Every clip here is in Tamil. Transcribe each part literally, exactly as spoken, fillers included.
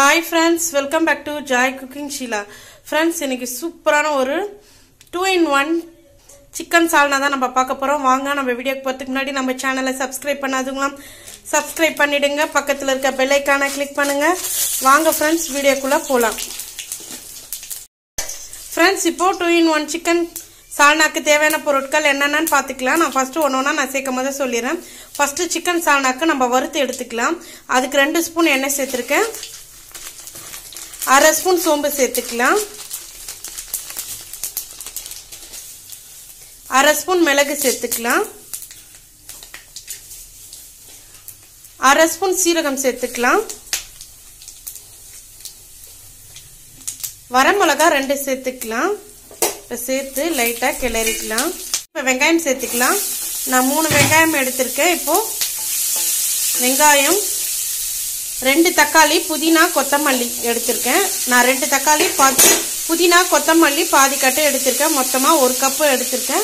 Hi friends, welcome back to Joy Cooking Sheila. Friends, இன்னைக்கு சூப்பரான ஒரு two in one chicken salna தான் நம்ம பார்க்க போறோம். வாங்க நம்ம வீடியோக்கு போறதுக்கு முன்னாடி நம்ம சேனலை சப்ஸ்கிரைப் பண்ணாதவங்க சப்ஸ்கிரைப் பண்ணிடுங்க. பக்கத்துல இருக்க பெல் ஐகானை கிளிக் பண்ணுங்க. வாங்க friends, வீடியோக்குள்ள போலாம். Friends, இப்போ two in one chicken சால்னாக்கு தேவையான பொருட்கள் என்னென்னன்னு பார்த்துக்கலாம். நான் ஃபர்ஸ்ட் ஒன்று ஒன்றா நான் சேர்க்கும் போது சொல்லிடுறேன். ஃபர்ஸ்ட் சிக்கன் சால்னாக்கு நம்ம வறுத்து எடுத்துக்கலாம். அதுக்கு ரெண்டு ஸ்பூன் எண்ணெய் சேர்த்துருக்கேன். அரை ஸ்பூன் சோம்பு சேர்த்துக்கலாம். அரை ஸ்பூன் மிளகு சேர்த்துக்கலாம். அரை ஸ்பூன் சீரகம் சேர்த்துக்கலாம். வரமிளகா ரெண்டு சேர்த்துக்கலாம். சேர்த்து லைட்டா கிளறிக்கலாம். இப்போ வெங்காயம் சேர்த்துக்கலாம். நான் மூணு வெங்காயம் எடுத்திருக்கேன். இப்போ வெங்காயம், ரெண்டு தக்காளி, புதினா, கொத்தமல்லி எடுத்திருக்கேன். நான் ரெண்டு தக்காளி பாதி புதினா கொத்தமல்லி பாதி கட்டு எடுத்திருக்கேன். மொத்தமா ஒரு கப்பு எடுத்திருக்கேன்.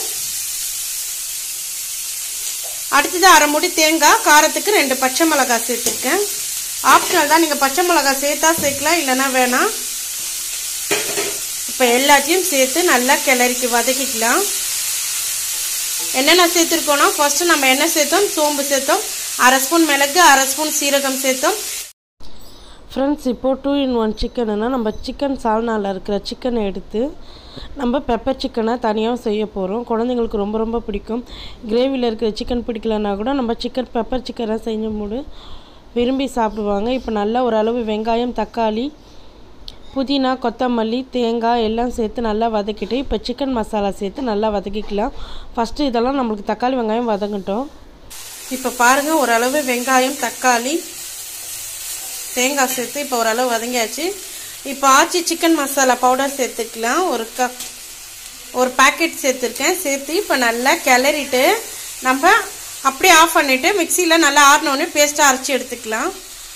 அடுத்தது அரை மூடி தேங்காய், காரத்துக்கு ரெண்டு பச்சை மிளகாய் சேர்த்திருக்கேன். ஆப்ஷனல் தான், நீங்க பச்சை மிளகாய் சேர்த்தா சேர்க்கலாம், இல்லைன்னா வேணாம். இப்ப எல்லாத்தையும் சேர்த்து நல்லா கிளறிக்கு வதக்கிக்கலாம். என்னென்ன சேர்த்திருக்கோம்னா ஃபர்ஸ்ட் நம்ம எண்ணெய் சேர்த்தோம், சோம்பு சேர்த்தோம், அரை ஸ்பூன் மிளகு, அரை ஸ்பூன் சீரகம் சேர்த்தோம். ஃப்ரெண்ட்ஸ், இப்போ டூ இன் ஒன் சிக்கன்னா நம்ம சிக்கன் சால்னாவில் இருக்கிற சிக்கனை எடுத்து நம்ம பெப்பர் சிக்கனை தனியாக செய்ய போகிறோம். குழந்தைங்களுக்கு ரொம்ப ரொம்ப பிடிக்கும். கிரேவியில் இருக்கிற சிக்கன் பிடிக்கலன்னா கூட நம்ம சிக்கன் பெப்பர் சிக்கனை செஞ்சு மூடு விரும்பி சாப்பிடுவாங்க. இப்போ நல்லா ஓரளவு வெங்காயம், தக்காளி, புதினா, கொத்தமல்லி, தேங்காய் எல்லாம் சேர்த்து நல்லா வதக்கிட்டு இப்போ சிக்கன் மசாலா சேர்த்து நல்லா வதக்கிக்கலாம். ஃபஸ்ட்டு இதெல்லாம் நம்மளுக்கு தக்காளி வெங்காயம் வதங்கட்டும். இப்போ பாருங்கள், ஓரளவு வெங்காயம், தக்காளி, தேங்காய் சேர்த்து இப்போ ஓரளவு வதங்கியாச்சு. இப்போ ஆச்சி சிக்கன் மசாலா பவுடர் சேர்த்துக்கலாம். ஒரு கப் ஒரு பேக்கெட் சேர்த்துருக்கேன். சேர்த்து இப்போ நல்லா கிளறிட்டு நம்ம அப்படியே ஆஃப் பண்ணிவிட்டு மிக்சியில் நல்லா ஆறினோடனே பேஸ்ட்டாக அரைச்சி எடுத்துக்கலாம்.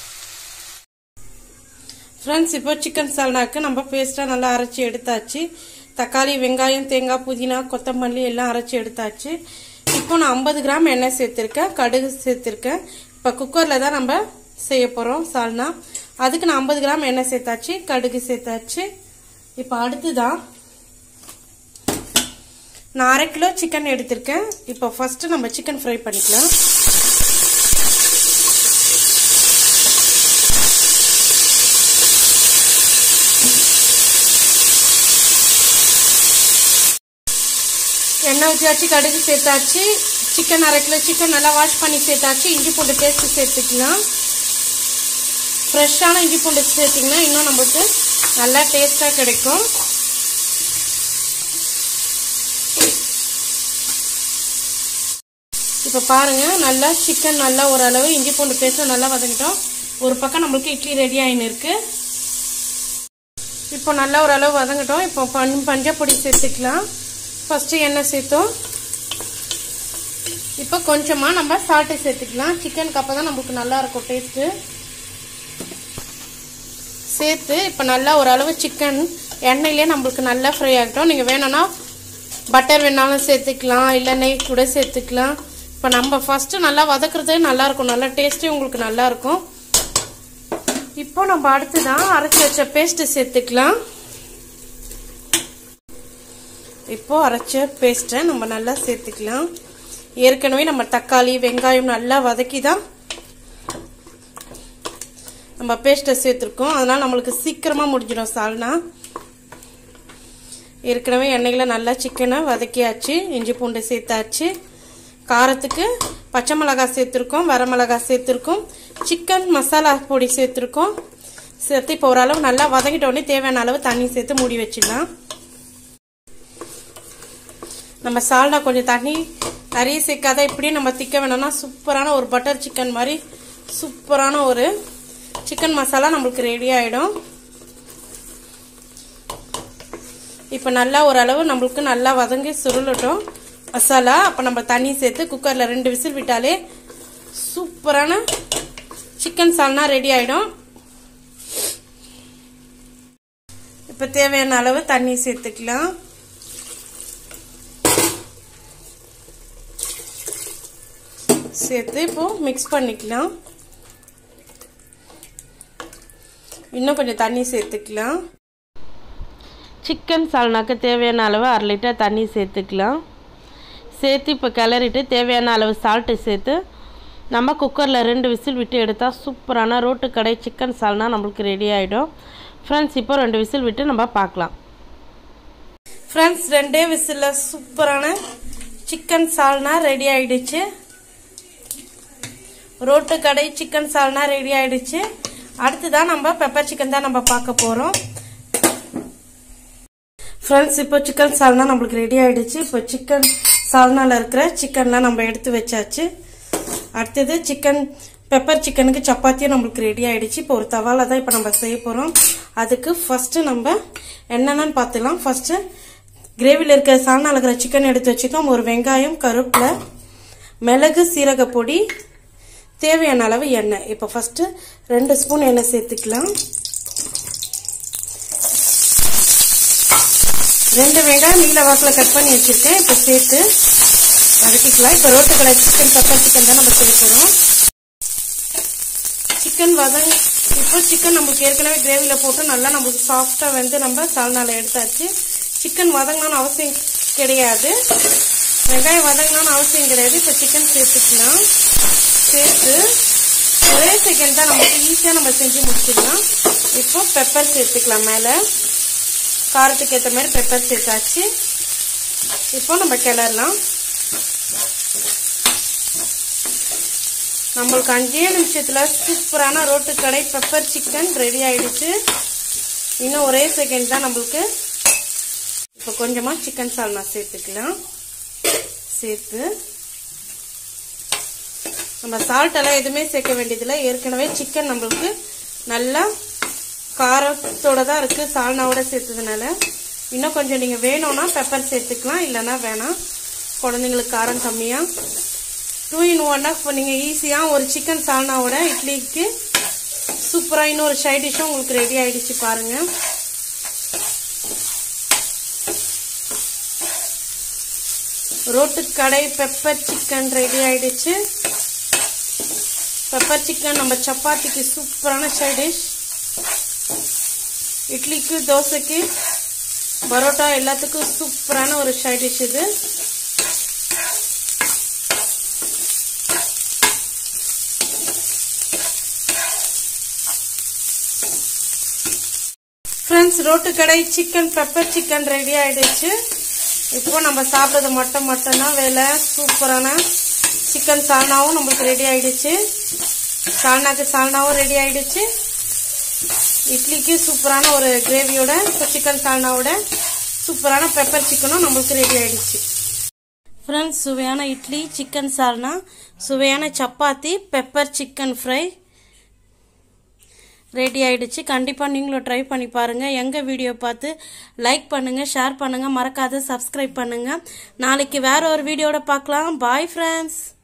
ஃப்ரெண்ட்ஸ், இப்போ சிக்கன் சால்னாக்கு நம்ம பேஸ்ட்டாக நல்லா அரைச்சி எடுத்தாச்சு. தக்காளி, வெங்காயம், தேங்காய், புதினா, கொத்தமல்லி எல்லாம் அரைச்சி எடுத்தாச்சு. இப்போ நான் ஐம்பது கிராம் எண்ணெய் சேர்த்துருக்கேன், கடுகு சேர்த்துருக்கேன். இப்போ குக்கரில் தான் நம்ம செய்ய போகிறோம் சால்னா. அதுக்கு நான் ஐம்பது கிராம் எண்ணெய் சேர்த்தாச்சு, கடுகு சேர்த்தாச்சு. இப்போ அடுத்துதான் நான் அரை கிலோ சிக்கன் எடுத்திருக்கேன். இப்போ ஃபர்ஸ்ட் நம்ம சிக்கன் ஃப்ரை பண்ணிக்கலாம். எண்ணெய் ஊற்றியாச்சு, கடுகு சேர்த்தாச்சு. சிக்கன் அரை கிலோ சிக்கன் நல்லா வாஷ் பண்ணி சேர்த்தாச்சு. இஞ்சி பூண்டு பேஸ்ட் சேர்த்துக்கலாம். ஃப்ரெஷ்ஷான இஞ்சி பூண்டு சேர்த்திங்கன்னா இன்னும் நம்மளுக்கு நல்லா டேஸ்டாக கிடைக்கும். இப்போ பாருங்க, நல்லா சிக்கன் நல்லா ஓரளவு இஞ்சி பூண்டு பேஸ்ட் நல்லா வதங்கிட்டோம். ஒரு பக்கம் நம்மளுக்கு இட்லி ரெடி ஆகின்னு இருக்கு. இப்போ நல்லா ஓரளவு வதங்கிட்டோம். இப்போ பஞ் பஞ்சப்பொடி சேர்த்துக்கலாம். ஃபர்ஸ்ட் எண்ணெய் சேர்த்தோம். இப்போ கொஞ்சமாக நம்ம சால்ட்டு சேர்த்துக்கலாம். சிக்கனுக்கு அப்போ தான் நம்மளுக்கு நல்லா இருக்கும் டேஸ்ட்டு. சேர்த்து இப்போ நல்லா ஓரளவு சிக்கன் எண்ணெயிலே நம்மளுக்கு நல்லா ஃப்ரை ஆகிட்டோம். நீங்கள் வேணும்னா பட்டர் வேணாலும் சேர்த்துக்கலாம், இல்லை நெய் கூட சேர்த்துக்கலாம். இப்போ நம்ம ஃபர்ஸ்ட்டு நல்லா வதக்குறது நல்லா இருக்கும், நல்லா டேஸ்ட்டே உங்களுக்கு நல்லா இருக்கும். இப்போ நம்ம அடுத்துதான் அரைச்சி வச்ச பேஸ்ட் சேர்த்துக்கலாம். இப்போ அரைச்ச பேஸ்ட்டை நம்ம நல்லா சேர்த்துக்கலாம். ஏற்கனவே நம்ம தக்காளி, வெங்காயம் நல்லா வதக்கி தான் நம்ம பேஸ்ட்டை சேர்த்துருக்கோம். அதனால நம்மளுக்கு சீக்கிரமா முடிஞ்சிடும் சால்னா. ஏற்கனவே எண்ணெயில நல்லா சிக்கனை வதக்கியாச்சு, இஞ்சி பூண்டு சேர்த்தாச்சு. காரத்துக்கு பச்சை மிளகாய் சேர்த்துருக்கோம், வரமிளகாய் சேர்த்துருக்கோம், சிக்கன் மசாலா பொடி சேர்த்துருக்கோம். சேர்த்து இப்போ ஓரளவு நல்லா வதங்கிட்டோடனே தேவையான அளவு தண்ணி சேர்த்து மூடி வச்சிடலாம். நம்ம சால்னா கொஞ்சம் தண்ணி நிறைய சேர்க்காத இப்படியே நம்ம திக்க வேணும்னா சூப்பரான ஒரு பட்டர் சிக்கன் மாதிரி சூப்பரான ஒரு சிக்கன் மசாலா நம்மளுக்கு ரெடி ஆயிடும். இப்போ நல்லா ஓரளவு நம்மளுக்கு நல்லா வதங்கி சுருளட்டும் மசாலா. அப்போ நம்ம தண்ணி சேர்த்து குக்கரில் ரெண்டு விசில் விட்டாலே சூப்பரான சிக்கன் சால்னா ரெடி ஆயிடும். இப்போ தேவையான அளவு தண்ணி சேர்த்துக்கலாம். சேர்த்து இப்போ மிக்ஸ் பண்ணிக்கலாம். இன்னும் கொஞ்சம் தண்ணி சேர்த்துக்கலாம். சிக்கன் சால்னாக்கு தேவையான அளவு அரை லிட்டர் தண்ணி சேர்த்துக்கலாம். சேர்த்து இப்போ கிளறிட்டு தேவையான அளவு சால்ட்டு சேர்த்து நம்ம குக்கரில் ரெண்டு விசில் விட்டு எடுத்தால் சூப்பரான ரோட்டு கடை சிக்கன் சால்னா நம்மளுக்கு ரெடி ஆகிடும். ஃப்ரெண்ட்ஸ் இப்போ ரெண்டு விசில் விட்டு நம்ம பார்க்கலாம். ஃப்ரெண்ட்ஸ் ரெண்டே விசிலில் சூப்பரான சிக்கன் சால்னா ரெடி ஆகிடுச்சு. ரோட்டு கடை சிக்கன் சால்னா ரெடி ஆகிடுச்சு. அடுத்துதான் நம்ம பெப்பர் சிக்கன் தான் நம்ம பார்க்க போகிறோம். ஃப்ரெண்ட்ஸ் இப்போ சிக்கன் சால்னா நம்மளுக்கு ரெடி ஆகிடுச்சு. இப்போ சிக்கன் சால்னாவில் இருக்கிற சிக்கன்லாம் நம்ம எடுத்து வச்சாச்சு. அடுத்தது சிக்கன் பெப்பர் சிக்கனுக்கு சப்பாத்தியும் நம்மளுக்கு ரெடி ஆகிடுச்சு. இப்போ ஒரு தவால தான் இப்போ நம்ம செய்ய போகிறோம். அதுக்கு ஃபஸ்ட்டு நம்ம என்னென்னு பார்த்துக்கலாம். ஃபஸ்ட்டு கிரேவியில் இருக்கிற சால்னாவில் இருக்கிற சிக்கன் எடுத்து வச்சுக்கோம். ஒரு வெங்காயம், கருவேப்பிலை, மிளகு, சீரக பொடி, தேவையான அளவு எண்ணெய். இப்போ ஃபஸ்ட்டு ரெண்டு ஸ்பூன் எண்ணெய் சேர்த்துக்கலாம். ரெண்டு வெங்காயம் நீல வாக்கில் கட் பண்ணி வச்சிருக்கேன். இப்போ சேர்த்து வதக்கிக்கலாம். இப்போ ரோட்டு கடை சிக்கன் பெப்பர் சிக்கன் தான் நம்ம செய்ய போகிறோம். சிக்கன் வதங்க இப்போ சிக்கன் நம்மளுக்கு ஏற்கனவே கிரேவியில் போட்டு நல்லா நம்மளுக்கு சாஃப்டாக வந்து நம்ம சால்னால எடுத்தாச்சு. சிக்கன் வதங்கணும்னு அவசியம் கிடையாது, வெங்காயம் வதங்கணும்னு அவசியம் கிடையாது. இப்போ சிக்கன் சேர்த்துக்கலாம். சேர்த்து ஒரே செகண்ட் தான் நமக்கு ஈஸியாக நம்ம செஞ்சு முடிச்சிடலாம். இப்போ பெப்பர் சேர்த்துக்கலாம். மேலே காரத்துக்கு ஏற்ற மாதிரி பெப்பர் சேர்த்தாச்சு. இப்போ நம்ம கிளறலாம். நம்மளுக்கு அஞ்சே நிமிஷத்துல சூப்பரான ரோட்டு கடை பெப்பர் சிக்கன் ரெடி ஆயிடுச்சு. இன்னும் ஒரே செகண்ட் தான் நம்மளுக்கு. இப்போ கொஞ்சமா சிக்கன் சால்னா சேர்த்துக்கலாம். சேர்த்து நம்ம சால்ட் எல்லாம் எதுவுமே சேர்க்க வேண்டியதில்லை. ஏற்கனவே சிக்கன் நம்மளுக்கு நல்லா காரத்தோட தான் இருக்கு சால்னாவோட சேர்த்ததுனால. இன்னும் கொஞ்சம் நீங்க வேணும்னா பெப்பர் சேர்த்துக்கலாம், இல்லைன்னா வேணாம். குழந்தைங்களுக்கு காரம் கம்மியா டூ இன் ஒன்னா நீங்க ஈஸியா ஒரு சிக்கன் சால்னாவோட இட்லிக்கு சூப்பரா இன்னொரு சைட் டிஷ்ஷும் உங்களுக்கு ரெடி ஆயிடுச்சு பாருங்க. ரோட்டு கடை பெப்பர் சிக்கன் ரெடி ஆயிடுச்சு. பெப்பர் சிக்கன் நம்ம சப்பாத்திக்கு சூப்பரான சைட் டிஷ். இட்லிக்கு, தோசைக்கு, பரோட்டா எல்லாத்துக்கும் சூப்பரான ஒரு சைட் டிஷ் இது. ஃப்ரெண்ட்ஸ் ரோட்டு கடை சிக்கன் பெப்பர் சிக்கன் ரெடி ஆயிடுச்சு. இப்போ நம்ம சாப்பிட்றது மட்டும் மட்டும்தான் வேலை. சூப்பரான சிக்கன் சால்னாவும் நம்மளுக்கு ரெடி ஆயிடுச்சு. சால்னாக்கு சால்னாவும் ரெடி ஆயிடுச்சு. இட்லிக்கு சூப்பரான ஒரு கிரேவியோட சிக்கன் சால்னாவோட சூப்பரான பெப்பர் சிக்கனும் நம்மளுக்கு ரெடி ஆயிடுச்சு. ஃப்ரெண்ட்ஸ் சுவையான இட்லி, சிக்கன் சால்னா, சுவையான chapati, pepper chicken fry ready ஆயிடுச்சு. கண்டிப்பாக நீங்களும் ட்ரை பண்ணி பாருங்கள். எங்கள் வீடியோ பார்த்து லைக் பண்ணுங்கள், ஷேர் பண்ணுங்கள், மறக்காத சப்ஸ்கிரைப் பண்ணுங்கள். நாளைக்கு வேற ஒரு வீடியோட பார்க்கலாம். Bye friends.